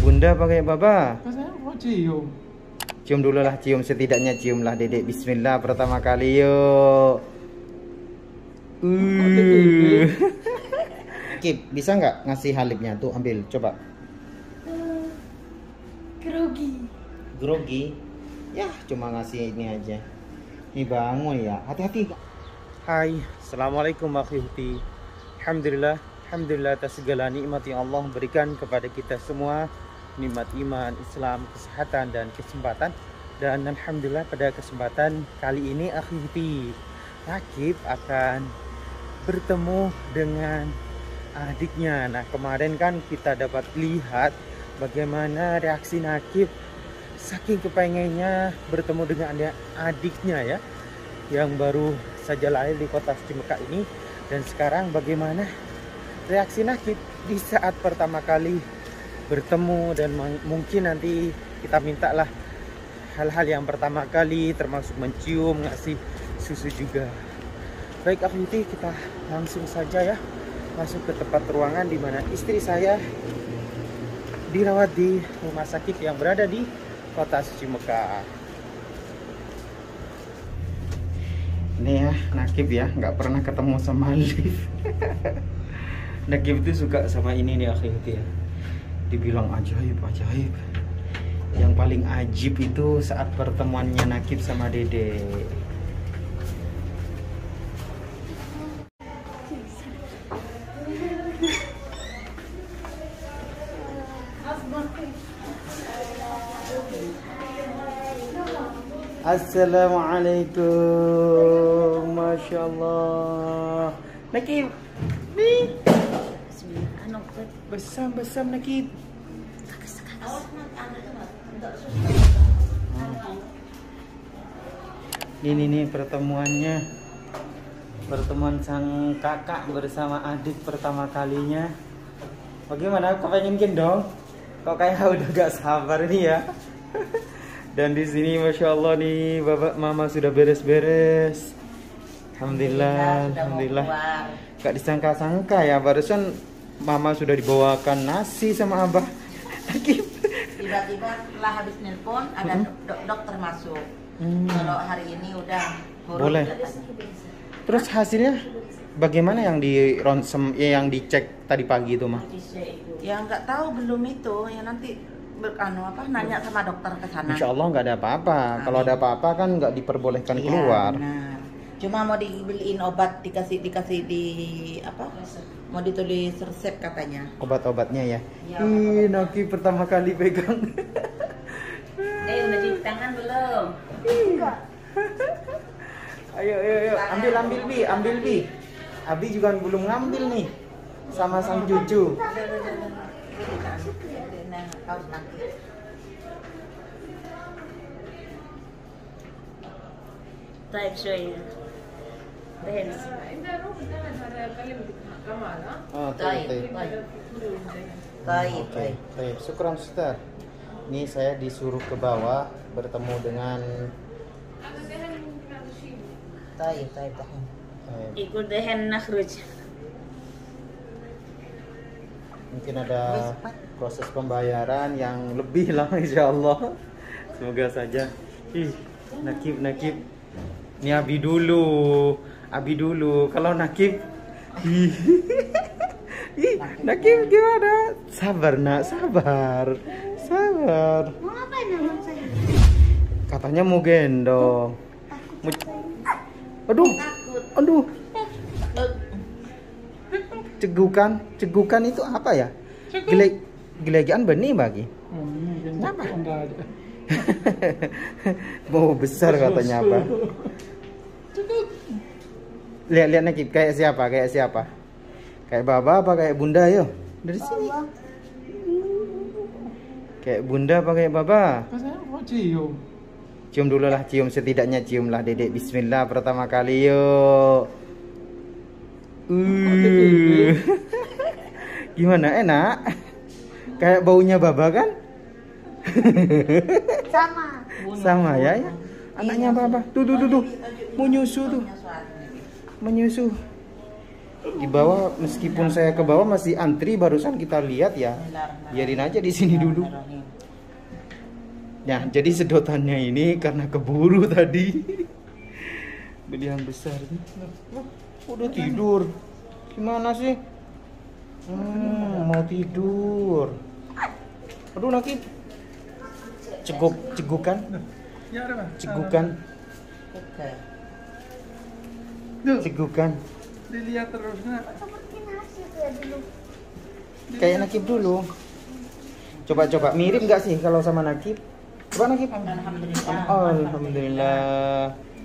bunda apa kayak baba? Saya mau cium. Cium dulu lah, cium setidaknya cium lah dedek. Bismillah pertama kali yuk. Kip, bisa nggak ngasih halibnya tuh, ambil coba. Grogi. Ya cuma ngasih ini aja. Ini bangun ya, hati-hati. Hai, assalamualaikum akhwati. Alhamdulillah atas segala nikmat yang Allah berikan kepada kita semua, nikmat iman, Islam, kesehatan dan kesempatan. Dan alhamdulillah pada kesempatan kali ini akhwati, Nakib akan bertemu dengan adiknya. Nah, kemarin kan kita dapat lihat bagaimana reaksi Nakib saking kepengennya bertemu dengan adiknya ya, yang baru saja lahir di kota Cimekak ini. Dan sekarang bagaimana reaksi Nakib di saat pertama kali bertemu, dan mungkin nanti kita mintalah hal-hal yang pertama kali, termasuk mencium, ngasih susu juga. Baik akhwati, kita langsung saja ya masuk ke tempat ruangan di mana istri saya dirawat di rumah sakit yang berada di kota Cimekak. Ini ya Nakib ya, nggak pernah ketemu sama Liv. Nakib itu suka sama ini nih akhwati ya. Dibilang ajaib. Yang paling ajib itu saat pertemuannya Nakib sama Dede. Assalamualaikum, masya Allah. Nakib, nih. Besam Nakib. Ini pertemuannya, pertemuan sang kakak bersama adik pertama kalinya. Bagaimana? Kau pengen gendong? Kok kayak udah gak sabar nih ya. Dan di sini masya Allah nih bapak mama sudah beres-beres. Alhamdulillah. Gak disangka-sangka ya, barusan mama sudah dibawakan nasi sama abah. Tiba-tiba setelah habis nelpon ada dokter masuk. Kalau hari ini udah boleh. Terus hasilnya bagaimana yang di ronsem, yang dicek tadi pagi itu mah? Ya nggak tahu, belum itu. Ya nanti nanya sama dokter ke sana. Insya Allah nggak ada apa-apa. Kalau ada apa-apa kan nggak diperbolehkan keluar. Benar. Cuma mau dibeliin obat, dikasih di apa? Mau ditulis resep katanya. Obat-obatnya ya. Ih, Nakib pertama kali pegang. Udah cuci tangan belum? Enggak. Ayo. Ambil Bi. Abi juga belum ngambil nih. Sama sang cucu. طيب شوية دهن. Baik. Syukran Ustaz. Ini saya disuruh ke bawah bertemu dengan طيب. يقول دهن نخرج. Mungkin ada proses pembayaran yang lebih lah insya Allah. Semoga saja. Ih, Nakib. Ini Abi dulu. Kalau Nakib, Nakib gimana? Sabar nak, sabar. Mau ngapain emang saya? Katanya mau gendong. Aduh. Cegukan itu apa ya? Gelegean benih bagi. Kenapa? Mau besar katanya apa? Lihat Nakib kayak siapa? Kayak baba apa kayak bunda yo? Dari sini. Kayak bunda apa kayak baba? Saya mau cium. Cium dulu lah, cium setidaknya cium lah dedek. Bismillah pertama kali yuk. Gimana, enak? Kayak baunya baba kan? Sama ya. Anaknya baba. Tuh. Menyusu tuh. Di bawah, meskipun saya ke bawah masih antri, barusan kita lihat ya. Biarin aja di sini dulu. Nah, jadi sedotannya ini karena keburu tadi. Beli yang besar nih. Udah tidur. Gimana sih? Mau tidur. Aduh, Nakib. Cegukan. Ya, ada, Pak. Cegukan. Duh, Cegukan. dilihat terus nak. Kayak Nakib dulu. Coba mirip nggak sih kalau sama Nakib? Coba Nakib. Alhamdulillah. Alhamdulillah.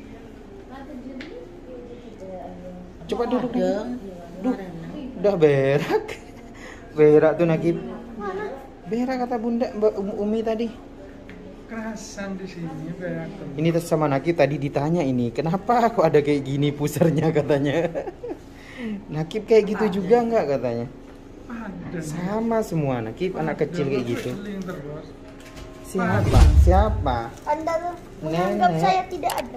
Coba duduk. Duh, udah berak. Berak tuh Nakib. Berak kata Bunda Mbak Umi tadi. Kerasan di sini berak tuh. Ini sama Nakib tadi ditanya ini, kenapa kok ada kayak gini pusarnya katanya. Nakib kayak gitu juga nggak katanya? Ada. Sama semua Nakib anak kecil kayak gitu. Seling terus. Siapa? Siapa? Anda menganggap Nenek. saya tidak ada.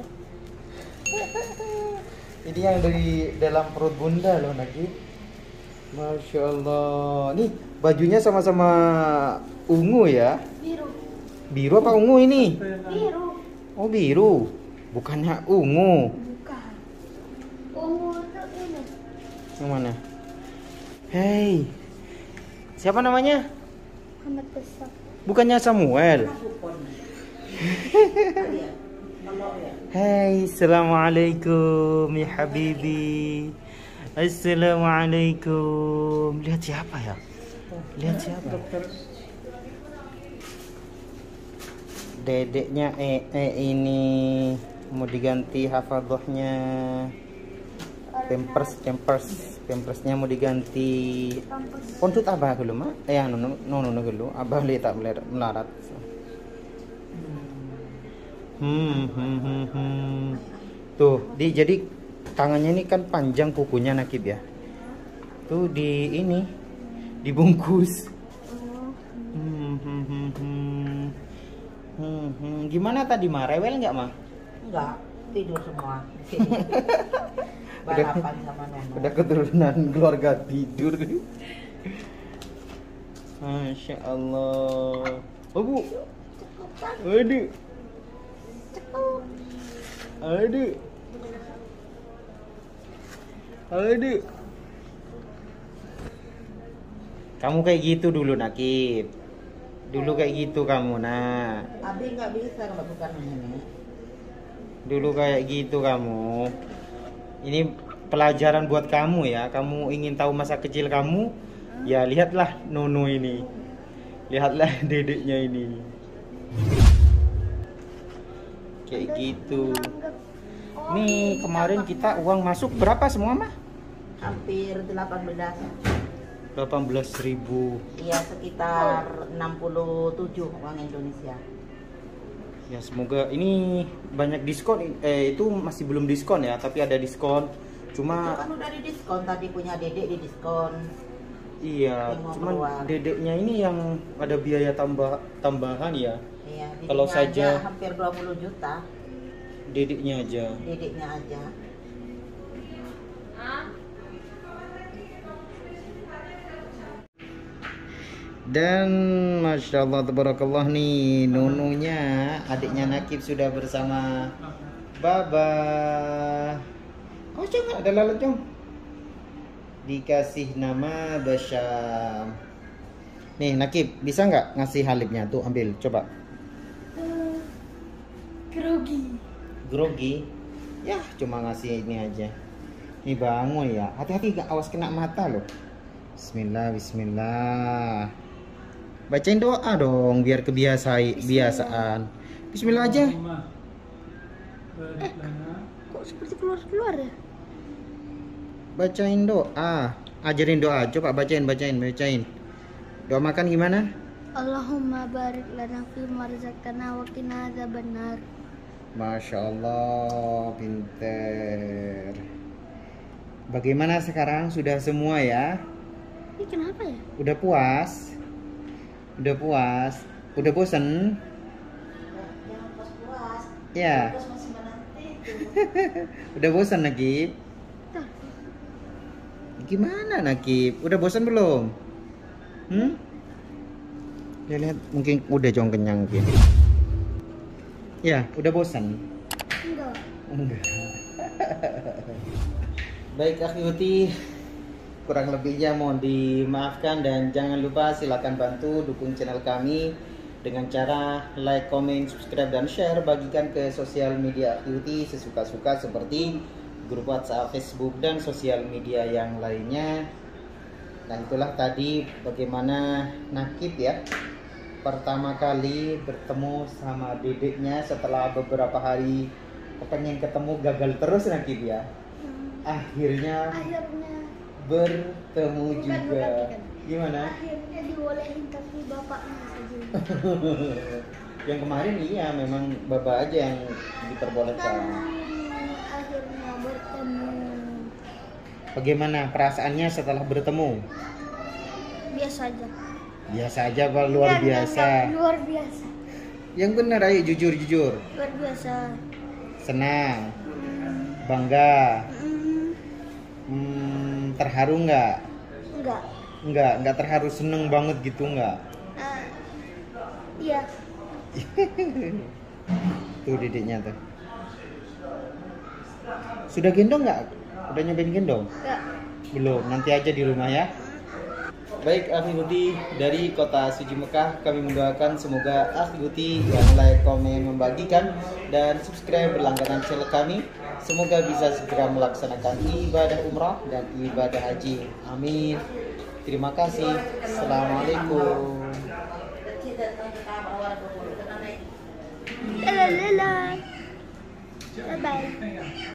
Ini yang dari dalam perut Bunda loh Nakib. Masya Allah. Nih bajunya sama-sama ungu ya. Biru. Biru apa ungu ini? Biru. Oh biru. Bukannya ungu. Bukan. Ungu itu ini. Yang mana? Hei. Siapa namanya? Amat besar. Bukannya Samuel. Hai, assalamualaikum ya habibi. Assalamualaikum. Lihat siapa ya? Lihat siapa? Dedeknya ini mau diganti hafadhahnya. Pampersnya mau diganti. Kontut abah dulu mah. No dulu. Abah lihat tak melarat. Tuh, jadi tangannya ini kan panjang kukunya Nakib ya. Tuh dibungkus. Gimana tadi mah? Rewel nggak mah? Enggak, tidur semua. Balapan sama Nono. Udah keturunan keluarga tidur. Masya Allah. Oh bu. Aduh. Aduh. Kamu kayak gitu dulu Nakib. Dulu kayak gitu kamu nah. Abi nggak bisa kalau bukan nenek. Dulu kayak gitu kamu. Ini pelajaran buat kamu ya. Kamu ingin tahu masa kecil kamu? Ya lihatlah Nono ini. Lihatlah dedeknya ini. Kayak gitu. Nih kemarin kita uang masuk berapa semua mah? Hampir 18. 18.000. Iya, sekitar 67 uang Indonesia. Ya semoga ini banyak diskon. Itu masih belum diskon ya, tapi ada diskon. Itu Cuma kan udah di diskon, tadi punya dedek di diskon. iya, Yang mau cuman keluar. dedeknya ini yang ada biaya tambahan ya. Iya, Kalau dedeknya saja- aja hampir 20 juta, Dedeknya aja. dedeknya aja. Dan Masya Allah tabarakallah nih Nununya, adiknya Nakib sudah bersama Baba. Oh jangan ada lalat Jong. Dikasih nama Basyam. Nih Nakib bisa nggak ngasih halibnya tuh, ambil coba. Grogi. Ya cuma ngasih ini aja. Nih bangun ya. Hati-hati awas kena mata loh. Bismillah. Bacain doa dong biar kebiasaan. Bismillah aja. Kok seperti keluar ya? Bacain doa. Ajarin doa. Coba bacain. Doa makan gimana? Allahumma barik lana fi ma razaqtana wa qina adzabannar. Masya Allah, pinter. Bagaimana sekarang? Sudah semua ya? Ini kenapa ya? Udah puas? Udah bosen? Jangan puas-puas, Ya. terus masih menanti itu. Udah bosan lagi? Gimana Nakib? Udah bosan belum? Ya lihat, mungkin udah jong kenyang gitu. Ya, udah bosan? Enggak. Baik Akhiwati, kurang lebihnya mohon dimaafkan dan jangan lupa silakan bantu dukung channel kami dengan cara like, comment, subscribe dan share, bagikan ke sosial media Akhiwati sesuka-suka seperti grup WhatsApp, Facebook dan sosial media yang lainnya. Dan itulah tadi bagaimana Nakib ya pertama kali bertemu sama dedeknya setelah beberapa hari pengen ketemu gagal terus Nakib ya. Akhirnya bertemu juga. Gimana? Akhirnya dibolehin tapi bapaknya saja. Yang kemarin iya memang bapak aja yang diperbolehkan. Akhirnya bertemu. Bagaimana perasaannya setelah bertemu? Biasa aja. Biasa aja Pak, luar biasa. Luar biasa. Yang benar ayo jujur. Luar biasa. Senang. Bangga. Terharu nggak? Enggak terharu, seneng banget gitu nggak? Iya. Tuh dedeknya tuh. Sudah gendong nggak? Udah nyobain gendong? Enggak. Belum, nanti aja di rumah ya. Baik Akhiwati dari kota suci Mekah, kami mendoakan semoga Akhiwati yang like, komen, membagikan dan subscribe berlangganan channel kami, semoga bisa segera melaksanakan ibadah umrah dan ibadah haji. Amin. Terima kasih. Assalamualaikum. Bye bye.